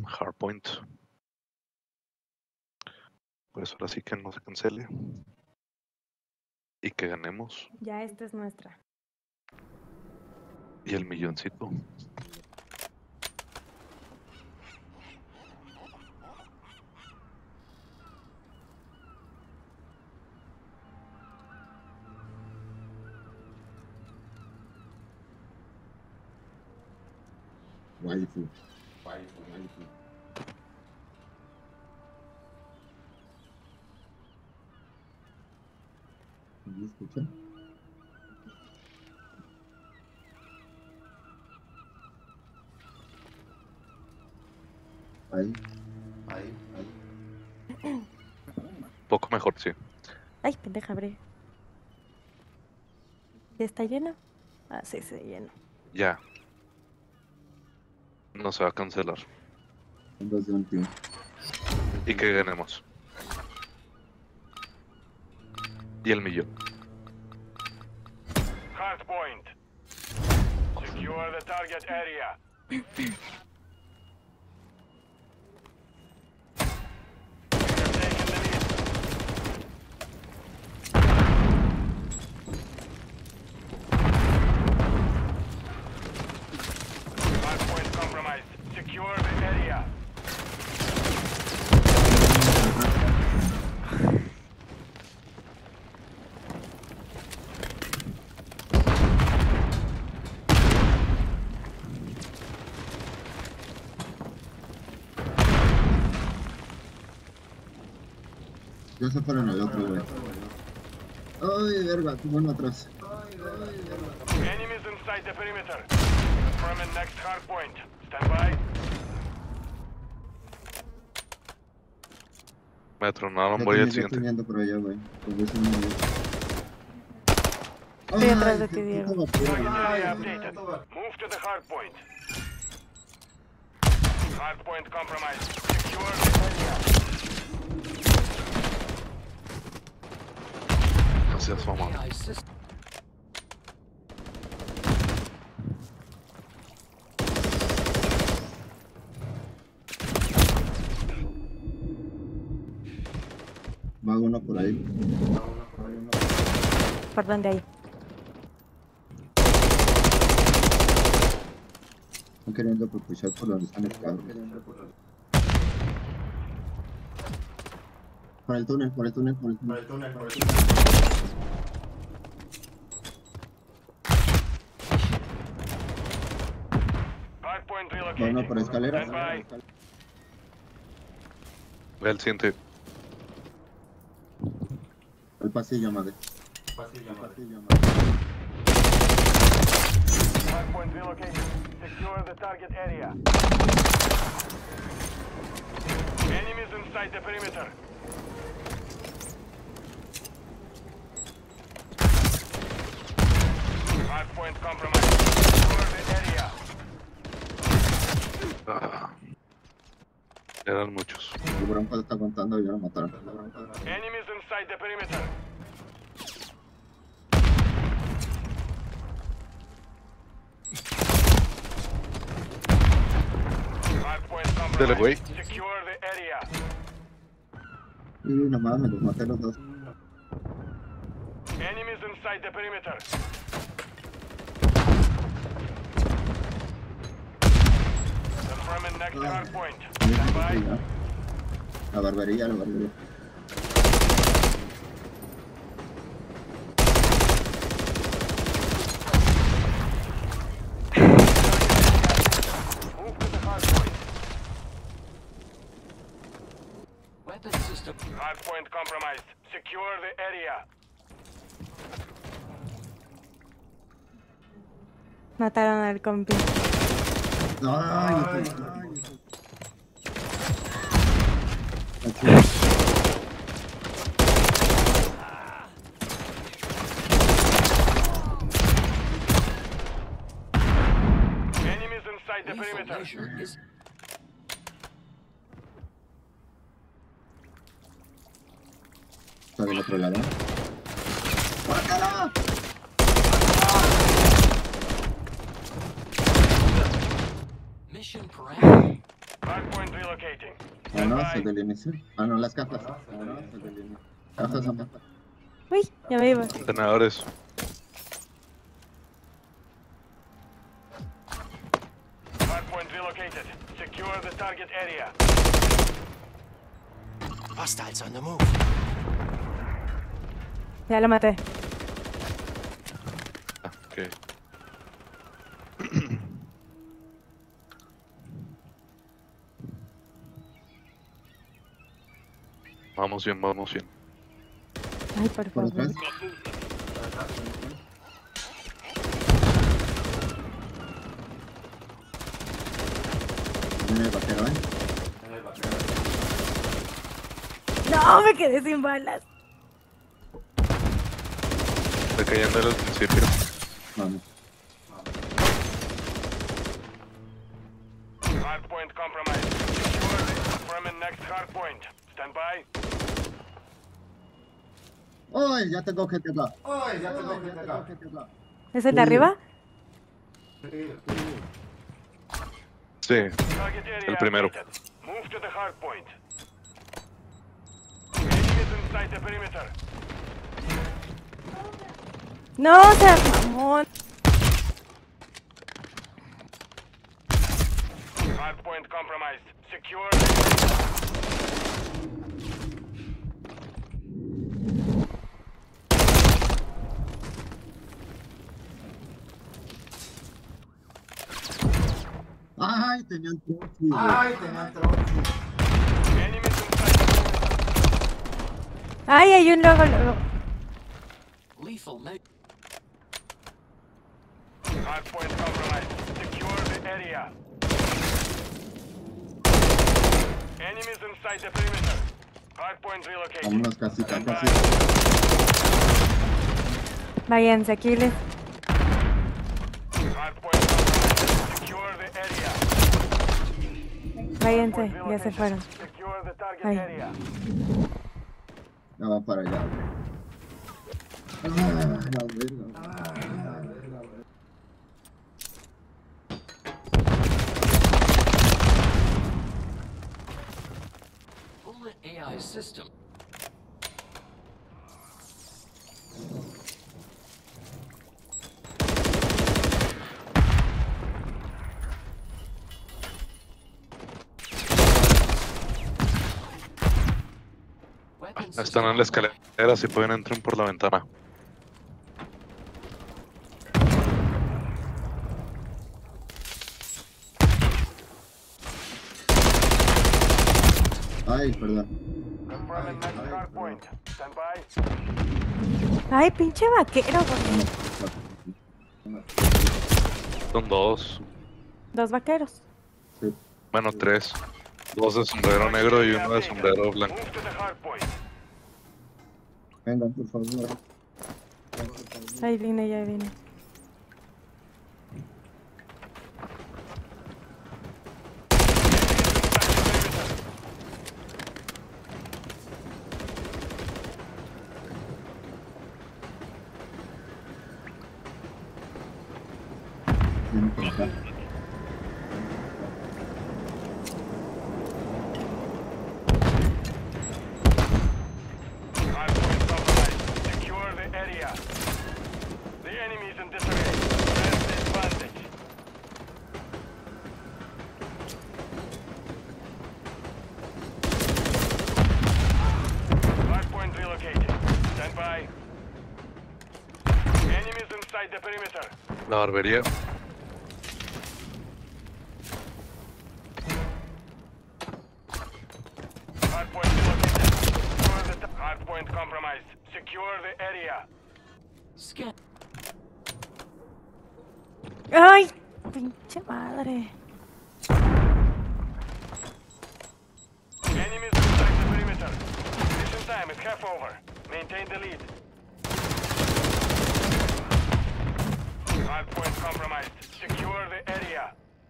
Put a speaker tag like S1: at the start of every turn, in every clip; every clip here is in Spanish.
S1: Hardpoint. Pues ahora sí que no se cancele. Y que ganemos.
S2: Ya esta es nuestra.
S1: Y el milloncito.
S3: Waifu. ¿Me escuchan? Ahí.
S1: Poco mejor, sí.
S2: Ay, pendeja, abre. ¿Ya está lleno? Ah, sí, se llenó.
S1: Ya. No se va a cancelar.
S3: Entonces, un tío.
S1: Y que ganemos. Y el millón.
S4: Hardpoint. Secure the target area. You're taking the lead. Hardpoint compromised. Secure the area.
S3: Ya se fueron al otro, güey. Ay, verga, tú bueno atrás.
S4: Enemies inside the perimeter. Confirming next hardpoint. Stand by.
S1: Me tronaron,
S3: Ya
S1: voy al
S3: estoy
S1: siguiente.
S3: viendo por allá, güey. Por eso no me-
S2: Estoy atrás de
S3: Ay,
S2: ti,
S3: qué
S2: Diego.
S3: puta basura,
S4: Target
S3: güey.
S4: area updated. Move to the hardpoint. Hardpoint compromised. Secure the area.
S1: No seas mamón.
S3: Va uno por ahí.
S2: ¿Por dónde hay?
S3: Están queriendo propulsar por donde están los carros. Por el túnel, por el túnel, por el túnel.
S4: Hardpoint
S3: Va
S4: relocating.
S3: uno por escalera.
S4: Stand by.
S1: Ve al siguiente.
S3: El pasillo, madre.
S4: Hardpoint relocating. Secure the target area. Enemies inside the perimeter. Hardpoint compromised. Secure the area.
S1: Ah. Eran muchos.
S3: El bronco está contando y ya lo mataron.
S4: Enemies inside the perimeter. Hardpoint
S1: Dele, güey.
S4: compromised. Secure the area.
S3: Y nomás me los maté los dos.
S4: Enemies inside the perimeter. Confirming next hardpoint. Stand by.
S3: La barbería.
S4: Move to the hardpoint.
S5: Weapon system.
S4: Hardpoint compromised. Secure the area.
S2: Mataron al compi.
S3: Ay,
S4: Enemies inside the
S5: Lethal
S4: perimeter.
S5: measure is
S3: está del otro lado.
S5: mission parameter.
S4: Hardpoint relocating.
S3: Vámonos desde el inicio. Ah, no, las cajas. Vámonos desde el inicio. Cajas a cajas.
S2: Uy, ya me iba.
S1: Contenedores.
S4: Hardpoint relocated. Secure the target area.
S5: Hostiles on the move.
S2: Ya lo maté.
S1: Ah, ok. Vamos bien, vamos bien.
S2: Ay, por
S3: Por
S2: favor.
S3: atrás. Viene el vaquero,
S2: No, me quedé sin balas.
S1: Está cayendo al principio.
S3: Vamos.
S4: Hardpoint compromised. Secure the confirming next hardpoint. Stand by.
S3: ¡Ay! Ya tengo gente acá.
S2: ¿Es el de arriba?
S1: Sí,
S4: Target area
S1: el primero.
S4: updated. Move to the hardpoint. Enemies inside the perimeter.
S2: No, o sea, mamón.
S4: Hardpoint compromised. Secure.
S3: ¡Ay! Tenía el tronchi.
S4: Enemies inside the perimeter.
S2: Ay, hay un luego.
S5: Lethal mag.
S4: Hardpoint compromised. Secure the area. Enemies inside the perimeter. Hardpoint relocated.
S3: Vámonos casita,
S4: Stand by.
S3: casita.
S2: Váyanse, Aquiles.
S4: Hardpoint compromised. Secure the area.
S2: Váyanse,
S4: Hardpoint
S2: ya se
S4: relocated.
S2: fueron.
S4: Secure the target
S2: Ay.
S4: area.
S3: Ya va para allá. Ah, la verga.
S5: Bullet AI system. Weapon
S1: Están
S5: system
S1: en la escalera, si pueden entrar por la ventana.
S3: Ay, perdón.
S4: Confirming next hardpoint. Stand by.
S2: Ay, pinche vaquero.
S1: Son dos.
S2: Dos vaqueros.
S3: Sí.
S1: Bueno, tres. Dos de sombrero negro y uno de sombrero blanco.
S4: Move to the hardpoint.
S3: Vengan, por favor.
S2: Ahí vine, ya vine.
S3: Vienen por acá.
S4: Hardpoint compromised. Secure the area. The enemy is in disarray. Press the advantage. Hardpoint relocated. Stand by. Enemies inside the perimeter.
S1: La barbería.
S4: Hardpoint relocated. Secure the hardpoint compromised. Secure the area.
S5: scan.
S2: Ay, pinche madre.
S4: Enemies inside the perimeter. Mission time is half over. Maintain the lead. Hardpoint compromised. Secure the area.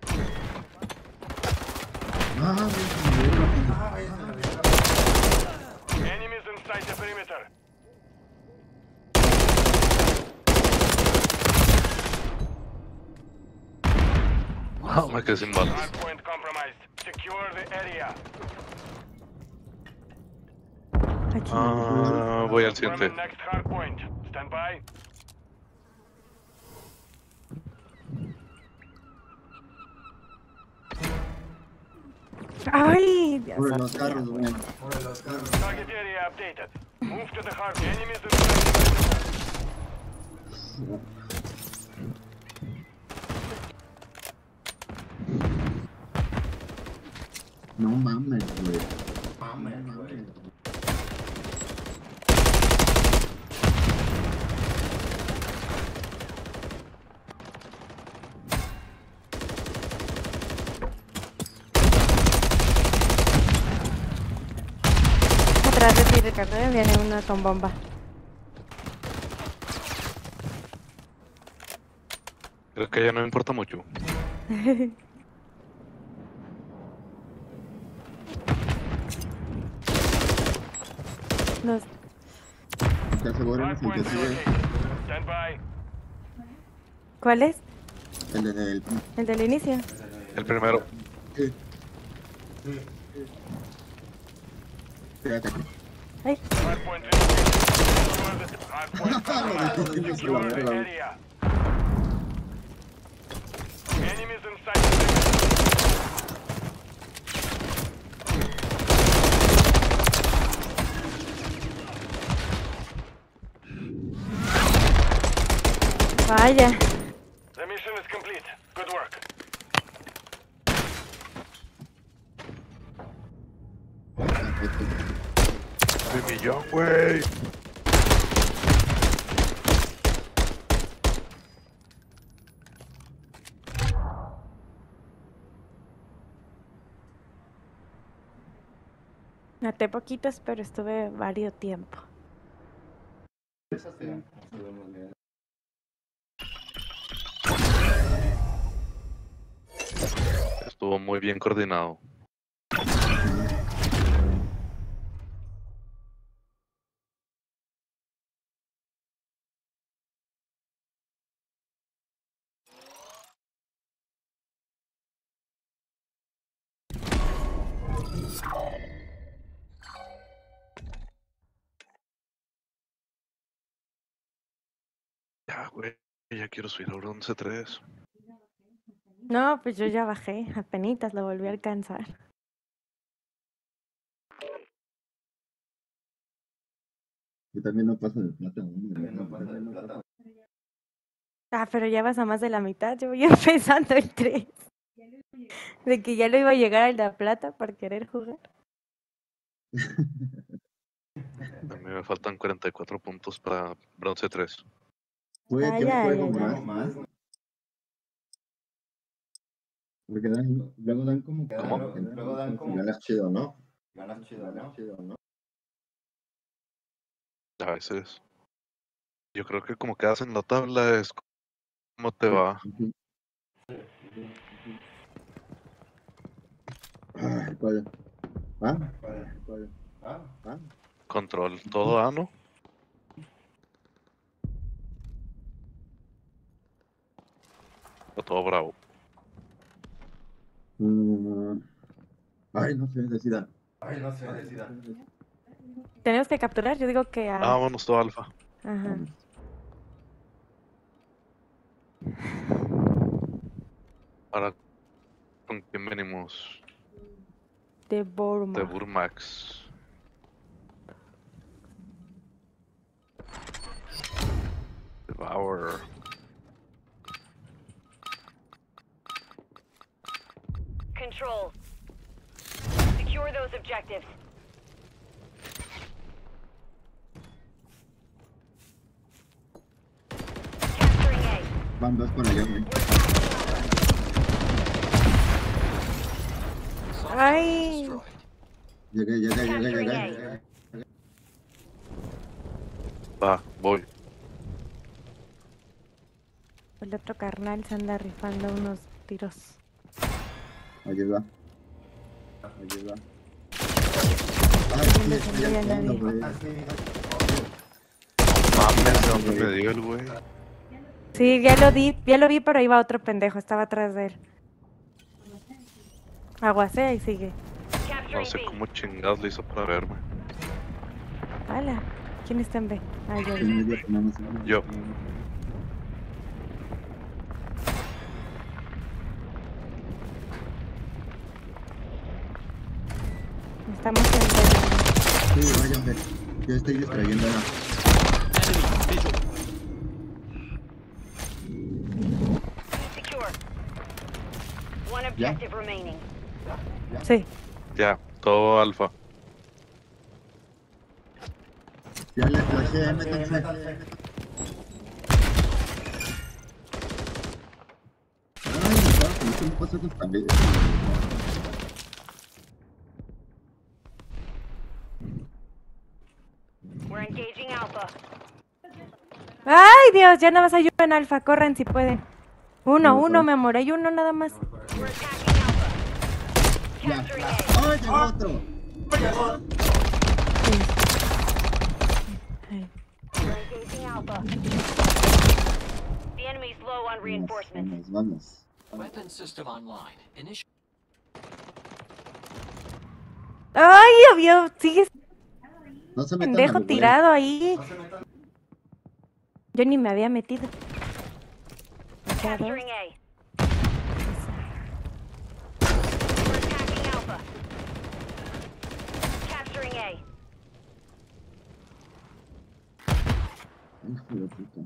S3: Ah,
S4: Enemies inside the perimeter.
S1: Ah, me quedé sin balas.
S4: Hardpoint compromised. Secure Secure the area.
S2: Aquí.
S1: Voy al
S4: Confirm the
S1: 7.
S4: next hard point. Stand by.
S2: Ay, Dios
S3: Por
S2: mío.
S3: los carros, güey.
S4: Target area updated. Move to the hard. Enemies inside.
S3: No mames, güey. Mames, güey.
S2: Atrás de ti, Ricardo, viene uno con bomba.
S1: Creo que ya no me importa mucho.
S2: Los...
S3: Te aseguro
S4: Hard
S3: el que
S4: point
S3: sigue.
S4: relocated. Stand by.
S2: ¿Cuál es?
S3: El del.
S2: El del inicio.
S1: El primero.
S3: Sí. Fíjate aquí.
S2: Ay,
S4: Hard point relocated. Secure the hard point compromised. Secure the area. Enemies inside the area.
S2: vaya.
S4: The mission is complete. Good work.
S1: ¡Un millón, güey!
S2: Maté poquitos, pero estuve varios tiempo.
S1: Estuvo muy bien coordinado. Ya, güey. Ya quiero subir a bronce 3.
S2: No, pues yo ya bajé. Apenitas lo volví a alcanzar.
S3: Yo también no paso de plata, ¿no?
S2: Ah, pero ya vas a más de la mitad. Yo voy empezando el 3. De que ya lo iba a llegar al de la plata por querer jugar.
S1: A mí me faltan 44 puntos para bronce 3.
S3: Güey,
S2: Ay,
S3: ¿qué
S2: ay,
S3: juego
S2: ay,
S3: más? Porque luego dan como que.
S1: ¿Cómo?
S3: Luego dan como. Ganas chido, ¿no? Ganas chido, ¿no?
S1: A veces. Yo creo que como quedas en la tabla es como te va.
S3: Ujú. Ay, ¿cuál? ¿Ah? ¿Cuál? ¿Ah?
S1: Control todo A, ¿no? O todo bravo.
S3: Ay, no sé, decida.
S2: Tenemos que capturar. Yo digo que a...
S1: Vámonos todo alfa.
S2: Ajá.
S1: Ahora, ¿con quién venimos?
S2: De Burma.
S1: De Burmax. Devour.
S6: Control. Secure those objectives. Capturing A.
S3: Van dos por allá, güey.
S2: Ay.
S5: Destroyed.
S3: Llegué.
S1: Va, voy.
S2: El otro carnal se anda rifando unos tiros.
S3: Ayuda. Ay,
S2: Sí,
S3: sí,
S2: le
S3: estoy
S2: salió
S3: al
S2: a
S3: fondo,
S2: nadie.
S3: güey.
S1: Mames, ¿de dónde me dio el güey?
S2: Sí, ya lo vi, pero iba otro pendejo, estaba atrás de él. Aguacea y sigue.
S1: No
S6: Capturing
S1: sé
S6: B.
S1: cómo chingados le hizo para verme.
S2: Hala. ¿Quién está en B? Ah, yo.
S3: En medio tenemos uno.
S1: Yo.
S2: Estamos en B.
S3: Sí, vayan a ver. Yo estoy distrayendo a la...
S6: Secure. One objective remaining.
S2: Sí.
S1: Ya, todo alfa.
S3: Ya le flashé, métanse. Ay, me pasó con también.
S6: We're engaging Alpha.
S2: ¡Ay, Dios! Ya nada más hay uno en alfa. Corran si pueden. Uno,
S3: No,
S2: uno,
S3: no.
S2: mi amor. Hay uno nada más.
S6: We're attacking Alpha.
S3: Ya.
S6: Capturing A.
S3: ¡Ay, llegó otro!
S2: Ay.
S6: We're engaging Alpha. The enemy's low on reinforcements.
S3: Vamos.
S5: Weapon system online. Initial.
S2: ¡Ay, obvio! Sigues
S3: No se metan
S2: pendejo
S3: al güey.
S2: tirado ahí. Yo ni me había metido. Me queda dos.
S6: Capturing A. We're attacking Alpha. Capturing A.
S3: Hijo de puta.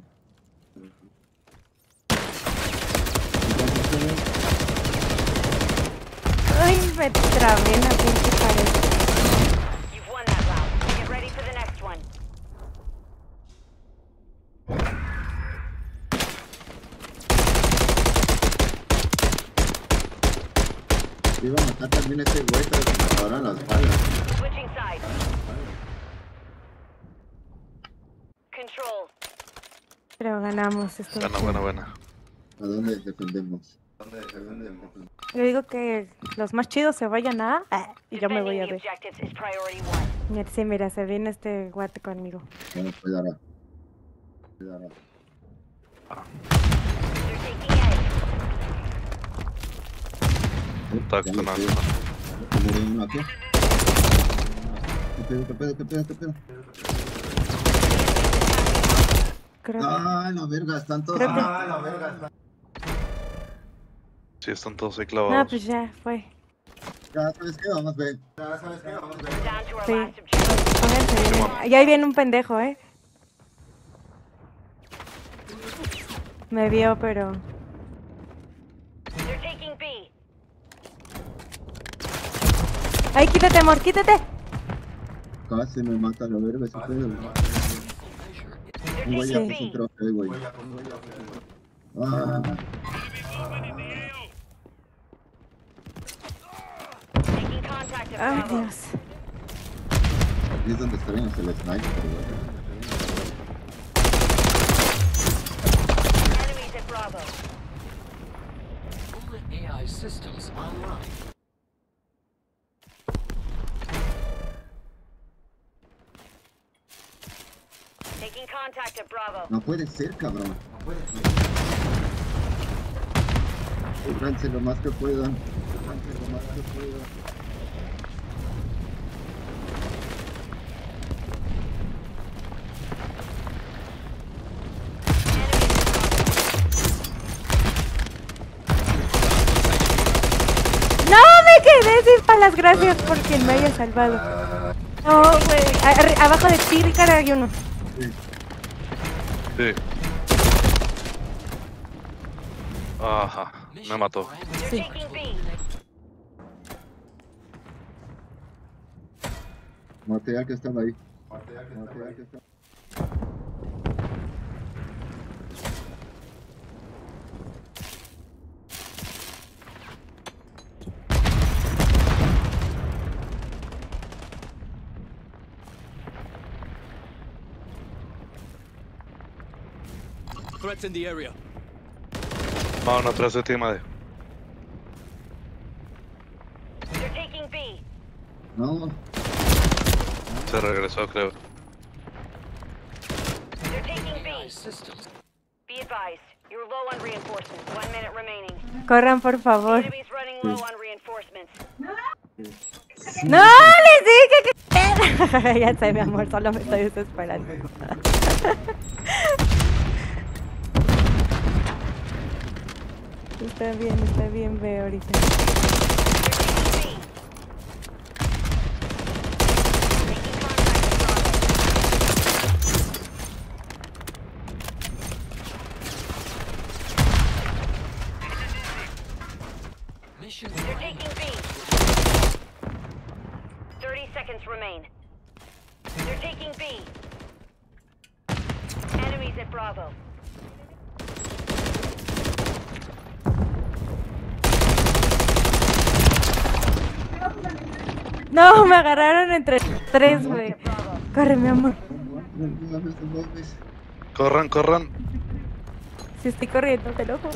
S2: Ay, me trabé en la pinche pared.
S6: You've won that round. Get ready for the next one.
S3: Iba a matar también a ese güey, pero se me acabaron las balas.
S6: Switching sides. Control.
S2: Pero ganamos esto.
S1: Buena.
S3: ¿A dónde defendemos?
S2: Yo digo que los más chidos se vayan a A y yo me voy a
S6: Defending the
S2: ver.
S6: objectives is priority one.
S2: Sí, mira, se viene este guate conmigo.
S3: Bueno, cuidará. Cuidará.
S6: They're taking A.
S1: Está
S3: Ya
S1: con
S3: me
S1: alfa.
S3: murió uno aquí. ¿Qué pedo?
S2: Creo que...
S3: Ah, la verga, están todos.
S2: Creo que-
S3: Ah, la verga.
S1: Sí, están todos ahí
S2: No,
S1: clavados.
S2: pues ya fue.
S3: Ya sabes qué, vamos a ver.
S6: We're down to our
S2: Sí.
S6: last objective.
S2: Pónganse bien. Y ahí viene un pendejo, ¿eh? Me vio, pero...
S6: They're taking B.
S2: ¡Ay, quítate, amor, quítate!
S3: Casi me mata la verga ese pedo.
S6: They're
S3: Un güey ya
S6: taking
S3: puso un
S6: B.
S3: trofeo, güey. Ah,
S6: Taking contact at
S2: ¡Ay,
S6: Bravo.
S2: Dios!
S3: aquí es donde extrañas el sniper, güey.
S6: Enemies at Bravo.
S5: Bullet AI systems online.
S6: Taking contact at Bravo.
S3: No puede ser, cabrón. Cúbranse lo más que puedan. Cúbranse lo más que puedan.
S2: ¡No me quedé sin palas! Gracias por quien me haya salvado. No, güey. Abajo de ti, Ricardo, hay uno.
S1: Sí. Ajá, me mató.
S6: They're
S2: Sí.
S6: taking B.
S3: Maté al que estaba ahí. Maté al que estaba.
S7: Threats in the area.
S1: Vámonos atrás de ti, madre.
S6: They're taking B.
S3: No,
S1: Se regresó, creo.
S6: They're taking
S5: AI
S6: B.
S5: systems.
S6: Be advised. You're low on reinforcements. 1 minute remaining.
S2: Corran, por favor.
S6: Enemies running low on reinforcements.
S2: ¡No! ¡Les dije que... Ya sé, mi amor, solo me estoy desesperando. Está bien, veo ahorita.
S6: You're taking B. Making contact with Bravo.
S5: Mission
S6: You're
S5: failed.
S6: taking B. 30 seconds remain. You're taking B. Enemies at Bravo.
S2: No, me agarraron entre 3, güey. Corre, mi amor.
S1: Corran.
S2: Si estoy corriendo, te lo juro.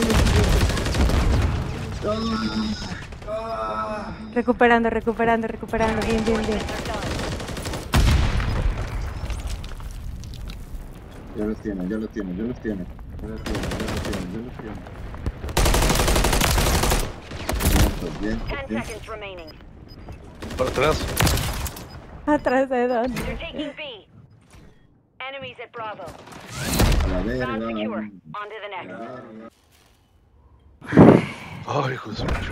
S2: Recuperando. Bien.
S3: Ya los tiene. Bien.
S6: 10 seconds remaining.
S1: Por atrás.
S2: ¿Atrás de dónde?
S6: You're taking B. Enemies at Bravo.
S3: A la
S6: Ground secure.
S3: verga.
S6: On to the next.
S1: Ay, hijo de su madre.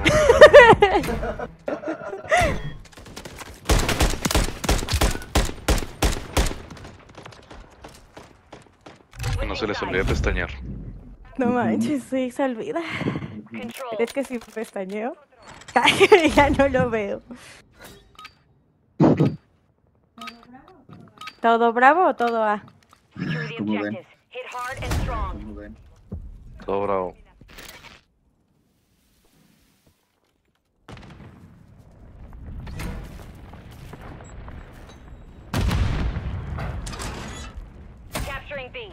S1: No se les olvide pestañear.
S2: No manches, sí, se olvida.
S6: Control.
S2: Es que si pestañeo, ya no lo veo. ¿Todo bravo o todo A?
S6: Secure the
S3: Como ven.
S6: objectives. Hit hard and strong.
S3: ¿Cómo ven?
S1: Todo bravo.
S6: Capturing B.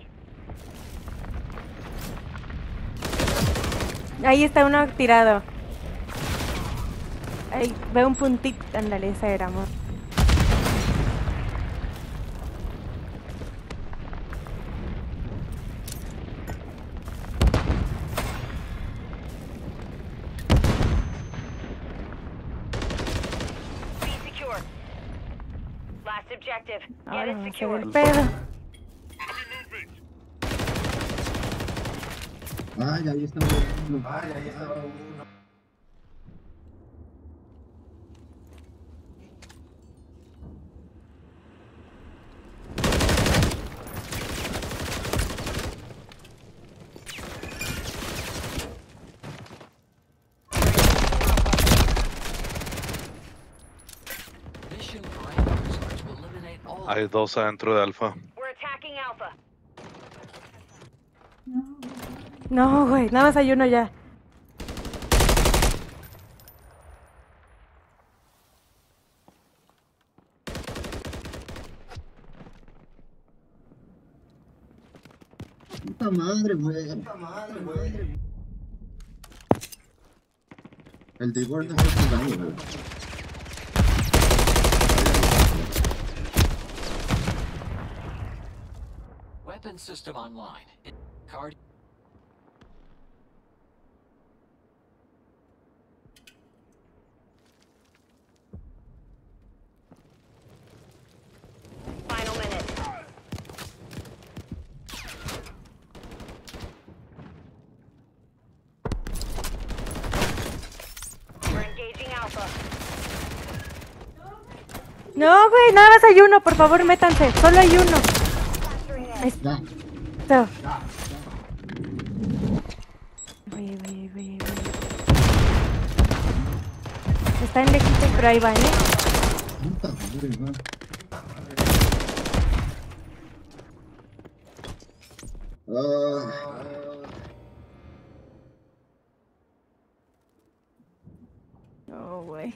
S2: Ahí está uno tirado. Ahí, veo un puntito. Ándale, ese era, amor.
S6: B secure. Last objective. Get
S2: Ahora
S6: it
S2: vamos a hacer
S6: secure.
S2: el pedo.
S3: Ay, ahí estaba uno.
S5: Mission parameters are to eliminate all.
S1: Hay dos adentro de Alfa.
S6: We're attacking Alpha.
S2: No, güey, nada más hay uno ya.
S3: Puta madre, güey. El de Igor no está jugando, güey.
S5: Weapon system online. Card.
S6: Final minute. We're engaging Alpha.
S2: No, güey, nada más hay uno, por favor, métanse. Solo hay uno. Ahí
S3: Ya.
S2: está. Voy. Está en lejito, pero ahí va, ¿eh?
S3: Puta madre, güey.
S2: No, güey.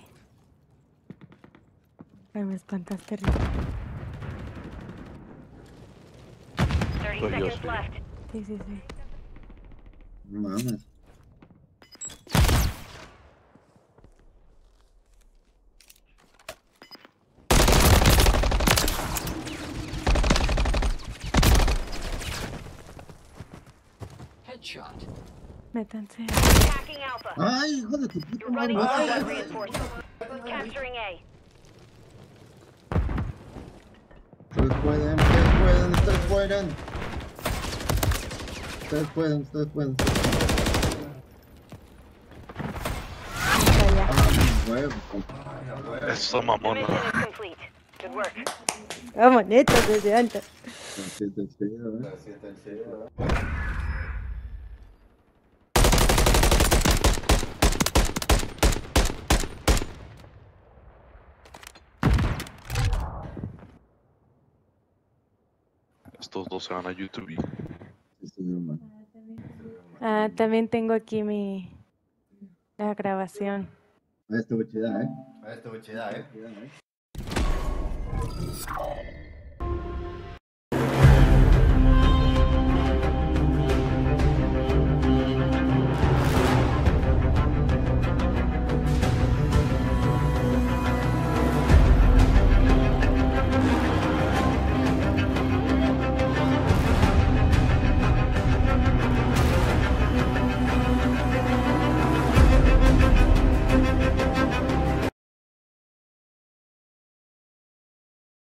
S2: Ay, me espantaste, Rico.
S6: 30
S1: Pues yo
S6: seconds
S1: sí.
S6: left.
S2: Sí.
S3: No mames.
S5: shot.
S2: Métanse.
S6: Attacking Alpha.
S3: Ay, hijo de tu puta
S6: You're running
S3: madre.
S6: low on reinforcements. Capturing A.
S3: Ustedes pueden, ustedes pueden, ustedes pueden. Ustedes pueden, ustedes pueden.
S2: Allá.
S3: Ah, huevo.
S1: Eso,
S6: The
S1: mamona.
S6: mission is complete. Good work.
S2: Vamos, neto, desde antes.
S3: Así está chido,
S1: Estos dos se van a YouTube.
S3: Sí, señor, man.
S2: Ah, también tengo aquí la grabación.
S3: Ah, estuvo chida, ¿eh?
S7: Estuvo chida,